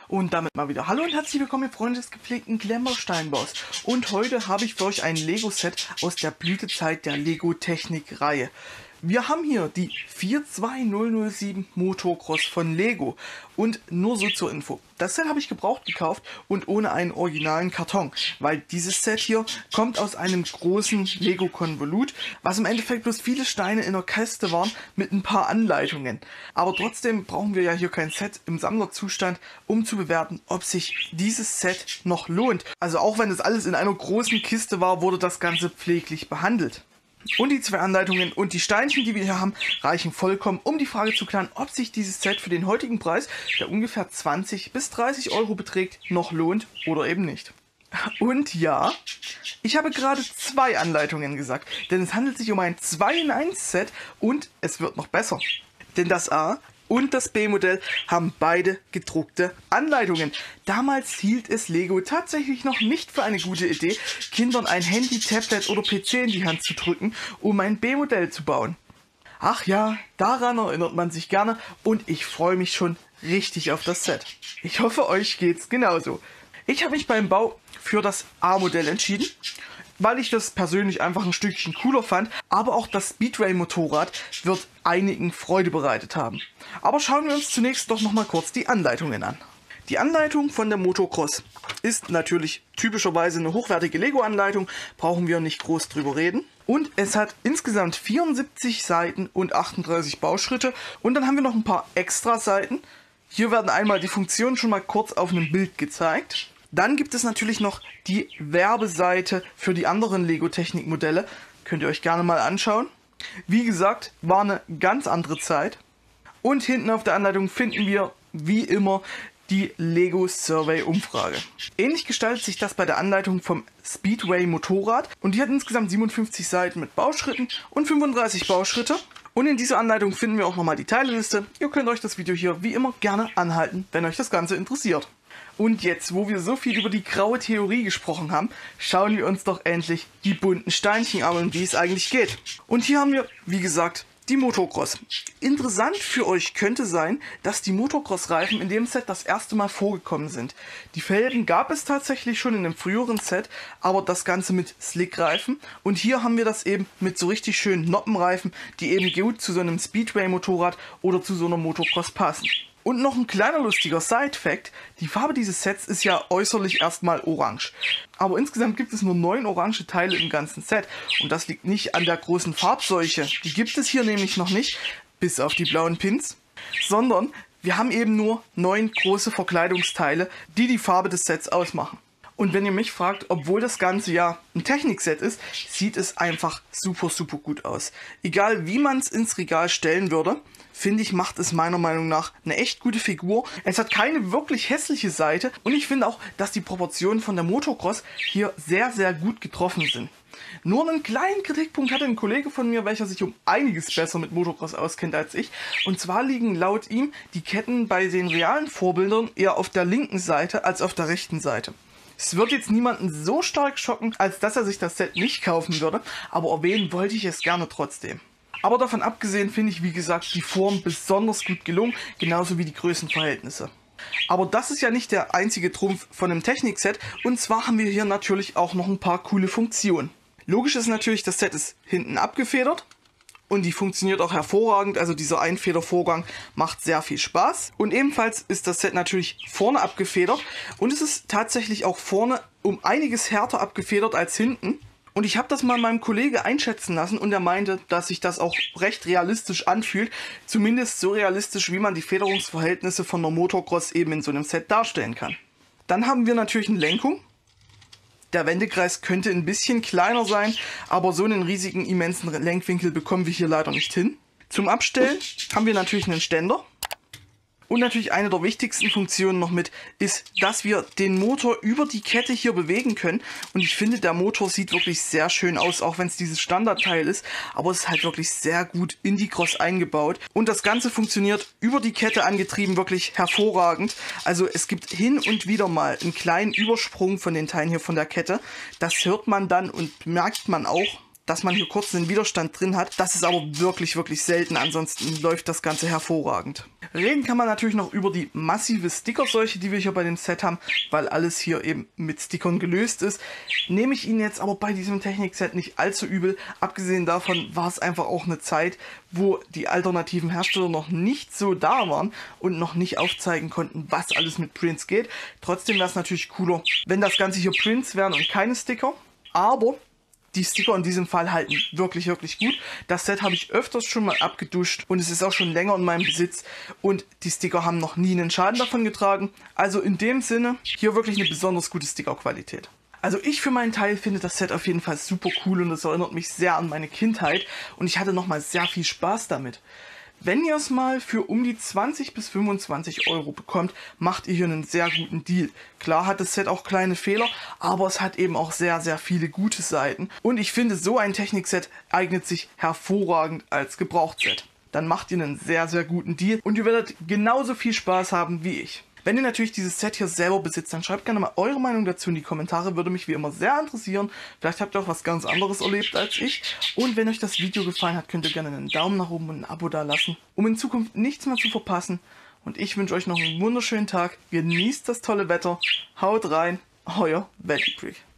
Und damit mal wieder hallo und herzlich willkommen, ihr Freunde des gepflegten Klemmbausteinbaus. Und heute habe ich für euch ein Lego-Set aus der Blütezeit der Lego-Technik-Reihe. Wir haben hier die 42007 Motocross von Lego. Und nur so zur Info. Das Set habe ich gebraucht gekauft und ohne einen originalen Karton. Weil dieses Set hier kommt aus einem großen Lego-Konvolut, was im Endeffekt bloß viele Steine in der Kiste waren mit ein paar Anleitungen. Aber trotzdem brauchen wir ja hier kein Set im Sammlerzustand, um zu bewerten, ob sich dieses Set noch lohnt. Also auch wenn das alles in einer großen Kiste war, wurde das Ganze pfleglich behandelt. Und die zwei Anleitungen und die Steinchen, die wir hier haben, reichen vollkommen, um die Frage zu klären, ob sich dieses Set für den heutigen Preis, der ungefähr 20 bis 30 Euro beträgt, noch lohnt oder eben nicht. Und ja, ich habe gerade zwei Anleitungen gesagt, denn es handelt sich um ein 2-in-1-Set und es wird noch besser. Denn das A und das B-Modell haben beide gedruckte Anleitungen. Damals hielt es Lego tatsächlich noch nicht für eine gute Idee, Kindern ein Handy, Tablet oder PC in die Hand zu drücken, um ein B-Modell zu bauen. Ach ja, daran erinnert man sich gerne und ich freue mich schon richtig auf das Set. Ich hoffe, euch geht's genauso. Ich habe mich beim Bau für das A-Modell entschieden, weil ich das persönlich einfach ein Stückchen cooler fand, aber auch das Speedway-Motorrad wird einigen Freude bereitet haben. Aber schauen wir uns zunächst doch nochmal kurz die Anleitungen an. Die Anleitung von der Motocross ist natürlich typischerweise eine hochwertige Lego-Anleitung, brauchen wir nicht groß drüber reden. Und es hat insgesamt 74 Seiten und 38 Bauschritte und dann haben wir noch ein paar extra Seiten. Hier werden einmal die Funktionen schon mal kurz auf einem Bild gezeigt. Dann gibt es natürlich noch die Werbeseite für die anderen Lego-Technik-Modelle. Könnt ihr euch gerne mal anschauen. Wie gesagt, war eine ganz andere Zeit. Und hinten auf der Anleitung finden wir, wie immer, die Lego Survey Umfrage. Ähnlich gestaltet sich das bei der Anleitung vom Speedway Motorrad. Und die hat insgesamt 57 Seiten mit Bauschritten und 35 Bauschritte. Und in dieser Anleitung finden wir auch nochmal die Teileliste. Ihr könnt euch das Video hier wie immer gerne anhalten, wenn euch das Ganze interessiert. Und jetzt, wo wir so viel über die graue Theorie gesprochen haben, schauen wir uns doch endlich die bunten Steinchen an und wie es eigentlich geht. Und hier haben wir, wie gesagt, die Motocross. Interessant für euch könnte sein, dass die Motocross-Reifen in dem Set das erste Mal vorgekommen sind. Die Felgen gab es tatsächlich schon in einem früheren Set, aber das Ganze mit Slick-Reifen. Und hier haben wir das eben mit so richtig schönen Noppenreifen, die eben gut zu so einem Speedway-Motorrad oder zu so einer Motocross passen. Und noch ein kleiner lustiger Side-Fact, die Farbe dieses Sets ist ja äußerlich erstmal orange. Aber insgesamt gibt es nur 9 orange Teile im ganzen Set. Und das liegt nicht an der großen Farbseuche, die gibt es hier nämlich noch nicht, bis auf die blauen Pins. Sondern wir haben eben nur 9 große Verkleidungsteile, die die Farbe des Sets ausmachen. Und wenn ihr mich fragt, obwohl das Ganze ja ein Technikset ist, sieht es einfach super, super gut aus. Egal wie man es ins Regal stellen würde, finde ich, macht es meiner Meinung nach eine echt gute Figur. Es hat keine wirklich hässliche Seite und ich finde auch, dass die Proportionen von der Motocross hier sehr, sehr gut getroffen sind. Nur einen kleinen Kritikpunkt hatte ein Kollege von mir, welcher sich um einiges besser mit Motocross auskennt als ich. Und zwar liegen laut ihm die Ketten bei den realen Vorbildern eher auf der linken Seite als auf der rechten Seite. Es wird jetzt niemanden so stark schocken, als dass er sich das Set nicht kaufen würde, aber erwähnen wollte ich es gerne trotzdem. Aber davon abgesehen finde ich, wie gesagt, die Form besonders gut gelungen, genauso wie die Größenverhältnisse. Aber das ist ja nicht der einzige Trumpf von einem Technikset, und zwar haben wir hier natürlich auch noch ein paar coole Funktionen. Logisch ist natürlich, das Set ist hinten abgefedert. Und die funktioniert auch hervorragend, also dieser Einfedervorgang macht sehr viel Spaß. Und ebenfalls ist das Set natürlich vorne abgefedert und es ist tatsächlich auch vorne um einiges härter abgefedert als hinten. Und ich habe das mal meinem Kollegen einschätzen lassen und er meinte, dass sich das auch recht realistisch anfühlt. Zumindest so realistisch, wie man die Federungsverhältnisse von der Motocross eben in so einem Set darstellen kann. Dann haben wir natürlich eine Lenkung. Der Wendekreis könnte ein bisschen kleiner sein, aber so einen riesigen, immensen Lenkwinkel bekommen wir hier leider nicht hin. Zum Abstellen haben wir natürlich einen Ständer. Und natürlich eine der wichtigsten Funktionen noch mit ist, dass wir den Motor über die Kette hier bewegen können. Und ich finde, der Motor sieht wirklich sehr schön aus, auch wenn es dieses Standardteil ist. Aber es ist halt wirklich sehr gut in die Cross eingebaut. Und das Ganze funktioniert über die Kette angetrieben wirklich hervorragend. Also es gibt hin und wieder mal einen kleinen Übersprung von den Teilen hier von der Kette. Das hört man dann und merkt man auch. dass man hier kurz einen Widerstand drin hat. Das ist aber wirklich, wirklich selten. Ansonsten läuft das Ganze hervorragend. Reden kann man natürlich noch über die massive Stickerseuche, die wir hier bei dem Set haben, weil alles hier eben mit Stickern gelöst ist. Nehme ich Ihnen jetzt aber bei diesem Technikset nicht allzu übel. Abgesehen davon war es einfach auch eine Zeit, wo die alternativen Hersteller noch nicht so da waren und noch nicht aufzeigen konnten, was alles mit Prints geht. Trotzdem wäre es natürlich cooler, wenn das Ganze hier Prints wären und keine Sticker. Aber die Sticker in diesem Fall halten wirklich, wirklich gut. Das Set habe ich öfters schon mal abgeduscht und es ist auch schon länger in meinem Besitz und die Sticker haben noch nie einen Schaden davon getragen. Also in dem Sinne hier wirklich eine besonders gute Stickerqualität. Also ich für meinen Teil finde das Set auf jeden Fall super cool und es erinnert mich sehr an meine Kindheit und ich hatte nochmal sehr viel Spaß damit. Wenn ihr es mal für um die 20 bis 25 Euro bekommt, macht ihr hier einen sehr guten Deal. Klar hat das Set auch kleine Fehler, aber es hat eben auch sehr, sehr viele gute Seiten. Und ich finde, so ein Technikset eignet sich hervorragend als Gebrauchtset. Dann macht ihr einen sehr, sehr guten Deal und ihr werdet genauso viel Spaß haben wie ich. Wenn ihr natürlich dieses Set hier selber besitzt, dann schreibt gerne mal eure Meinung dazu in die Kommentare, würde mich wie immer sehr interessieren. Vielleicht habt ihr auch was ganz anderes erlebt als ich. Und wenn euch das Video gefallen hat, könnt ihr gerne einen Daumen nach oben und ein Abo da lassen, um in Zukunft nichts mehr zu verpassen. Und ich wünsche euch noch einen wunderschönen Tag, genießt das tolle Wetter, haut rein, euer Veggie Brick.